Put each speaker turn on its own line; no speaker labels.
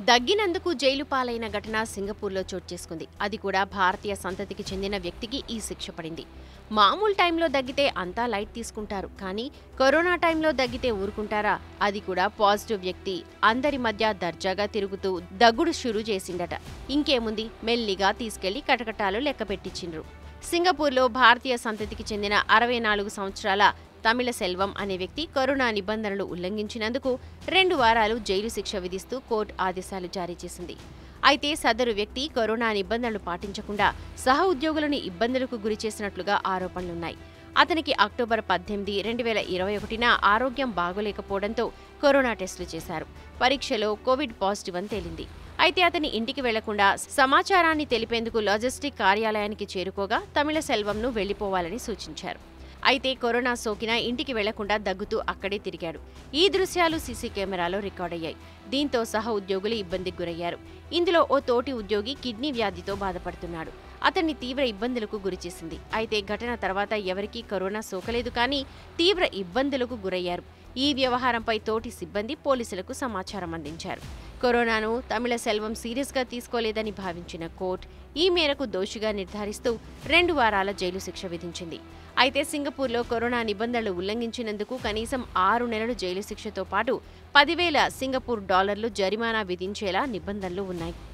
దగ్గినందుకు jail పాలైన ఘటన సింగపూర్లో చోటు చేసుకుంది. అది కూడా భారతీయ సంతతికి చెందిన వ్యక్తికి ఈ శిక్ష పడింది. మామూలు టైంలో దగ్గితే అంతా లైట్ తీసుకుంటారు, కానీ కరోనా టైంలో దగ్గితే ఊరుకుంటారా? అది కూడా పాజిటివ్ వ్యక్తి అందరి మధ్య దర్జాగా తిరుగుతూ దగ్గుడు షురూ చేసిండట. ఇంకేముంది, మెల్లిగా తీసుకెళ్లి కటకటాలు లెక్క పెట్టించిండ్రు. సింగపూర్లో భారతీయ సంతతికి చెందిన 64 సంవత్సరాల తమిళ సెల్వం అనే వ్యక్తి కరోనా నిబంధనలు ఉల్లంఘించినందుకు 2 వారాలు జైలు శిక్ష విధిస్తూ కోర్టు ఆదేశాలు జారీ చేసింది. అయితే సదరు వ్యక్తి కరోనా నిబంధనలు పాటించకుండా సహ ఉద్యోగులను ఇబ్బందులకు గురిచేసినట్లుగా ఆరోపణలున్నాయి. అతనికి అక్టోబర్ 18, 2021న ఆరోగ్యం బాగోలేకపోవడంతో కరోనా టెస్టులు చేశారు. పరీక్షలో కోవిడ్ పాజిటివ్ అని తేలింది. అయితే అతని ఇంటికి వెళ్లకుండా సమాచారాన్ని తెలిపేందుకు లాజిస్టిక్ కార్యాలయానికి చేరుకోగా తమిళ సెల్వంను వెళ్లిపోవాలని సూచించారు. అయితే కరోనా సోకినా ఇంటికి వెళ్లకుండా దగ్గుతూ అక్కడే తిరిగాడు. ఈ దృశ్యాలు సీసీ కెమెరాలో రికార్డయ్యాయి. దీంతో సహ ఉద్యోగులు ఇబ్బందికి గురయ్యారు. ఇందులో ఓ తోటి ఉద్యోగి కిడ్నీ వ్యాధితో బాధపడుతున్నాడు. అతన్ని తీవ్ర ఇబ్బందులకు గురిచేసింది. అయితే ఘటన తర్వాత ఎవరికీ కరోనా సోకలేదు, కానీ తీవ్ర ఇబ్బందులకు గురయ్యారు. ఈ వ్యవహారంపై తోటి సిబ్బంది పోలీసులకు సమాచారం అందించారు. కరోనాను తమిళ సెల్వం సీరియస్గా తీసుకోలేదని భావించిన కోర్టు ఈ మేరకు దోషిగా నిర్ధారిస్తూ 2 వారాల జైలు శిక్ష విధించింది. అయితే సింగపూర్లో కరోనా నిబంధనలు ఉల్లంఘించినందుకు కనీసం 6 నెలలు జైలు శిక్షతో పాటు 10,000 సింగపూర్ డాలర్లు జరిమానా విధించేలా నిబంధనలు ఉన్నాయి.